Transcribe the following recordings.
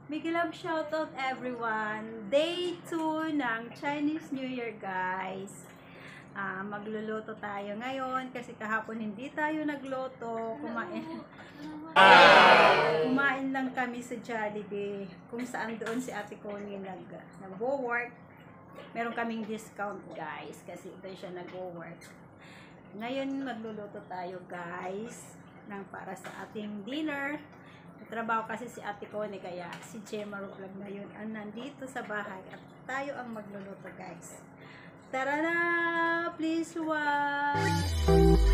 Big love shoutout everyone! Day 2 ng Chinese New Year, guys. Magluluto tayo ngayon kasi kahapon hindi tayo nagluto. Kumain lang kami sa Jollibee kung saan doon si Ate Connie nag-work. Meron kaming discount, guys, kasi doon siya nag-work. Ngayon magluluto tayo, guys, ng para sa ating dinner. Trabaho kasi si Ate Connie, kaya si Gemma Vlog na yun ang nandito sa bahay at tayo ang magluluto, guys. Tara na! Please watch!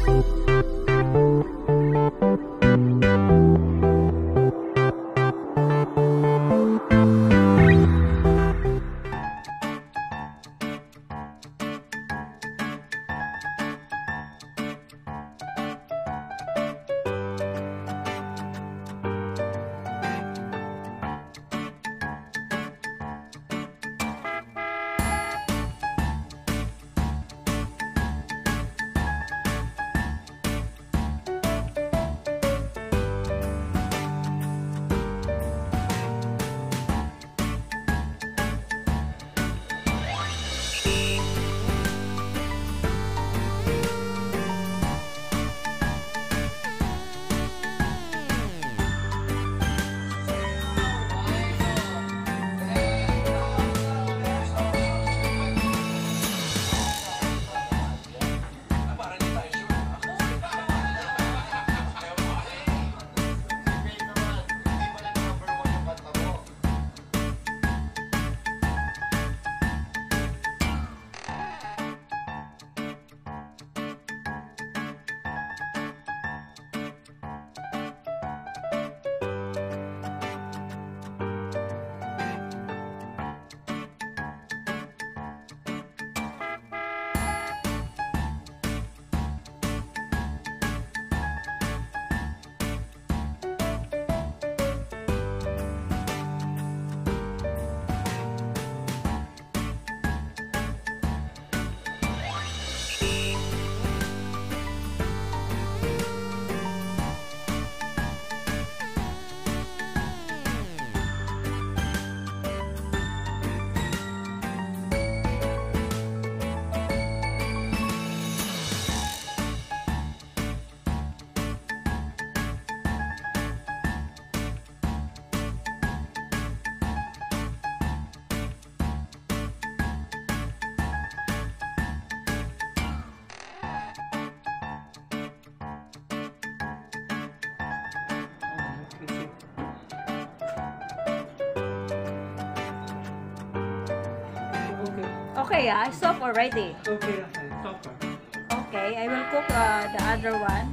Okay, it's soft already. Okay, stop. Okay, I will cook the other one.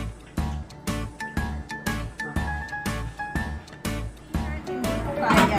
Hindi ko kaya.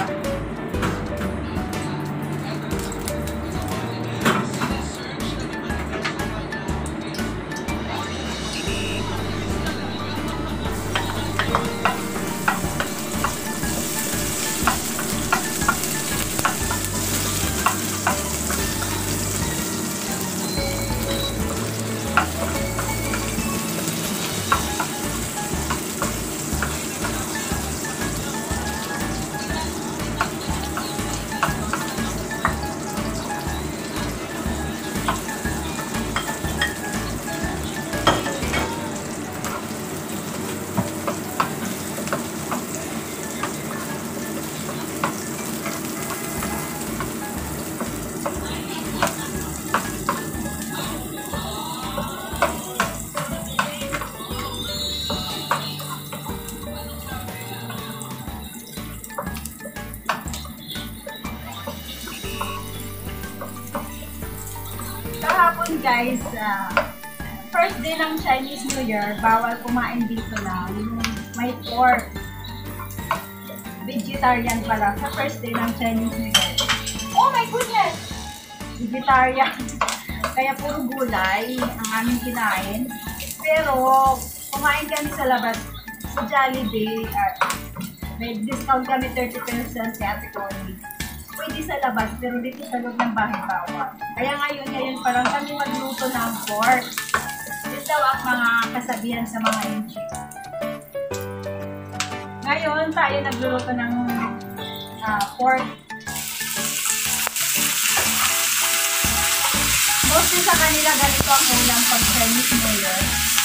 Kahapon, guys, first day ng Chinese New Year, bawal kumain dito na yung may pork. Vegetarian pala sa first day ng Chinese New Year. Oh my goodness! Vegetarian. Kaya puro gulay ang aming kinain. Pero kumain kami sa labas sa Jollibee. May discount kami 30% kay Ate Connie. Pwede sa labas, pero dito sa loob ng bahay bawal. Kaya ngayon pa lang kami magluto ng pork. Ito ang mga kasabihan sa mga NG. Ngayon tayo nagluluto ng pork. Mostly sa kanila ganito ang ulam pag Chinese New Year.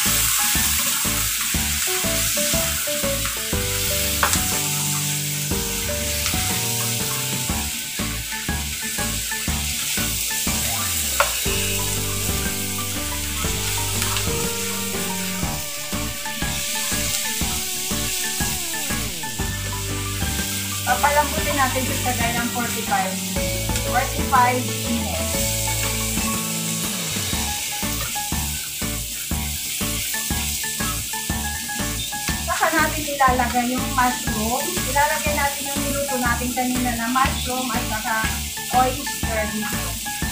Papalambutin natin sa tagay ng 45 minutes. Saka natin ilalagay yung mushroom. Ilalagay natin yung niluto natin kanina na mushroom at saka oyster dito.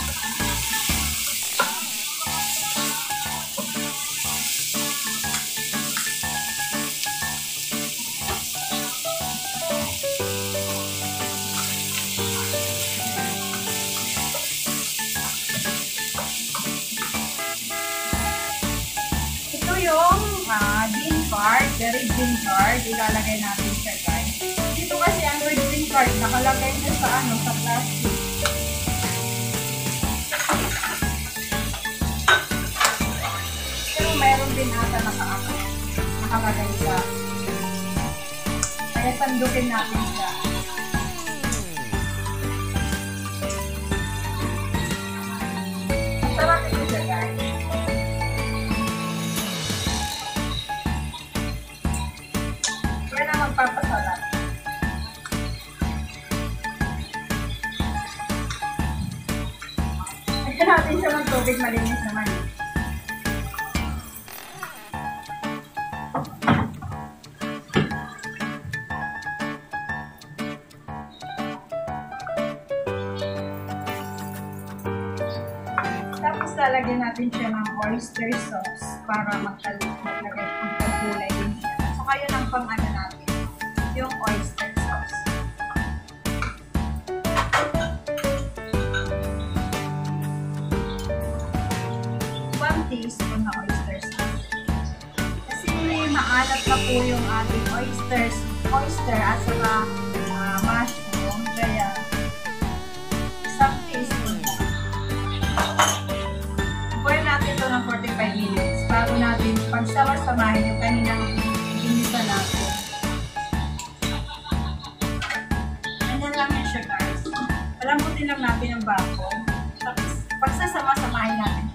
Yung bean card, the red bean card, ilalagay natin siya guys. Dito kasi ang red bean card, nakalagay na sa sa plastic. Pero meron din ata nakalagay siya. Kaya sandukin natin siya. Sarap ito siya guys. Magpapasarap. Lagyan natin siya ng tubig, malinis naman. Tapos lalagyan natin siya ng oyster sauce para maglagay ang pagkulay din siya. Saka yun ang pang-ano natin. Yung oyster sauce. 1 teaspoon na oyster sauce. Kasi maalat na po yung ating oyster at saka mushroom. Kaya isang teaspoon na. Boil natin ito ng 45 minutes bago natin pagsama-samahin yung kaninang ginisa natin. Lang yan siya guys. Palambutin lang natin ang bako. Tapos pagsasama-samahin natin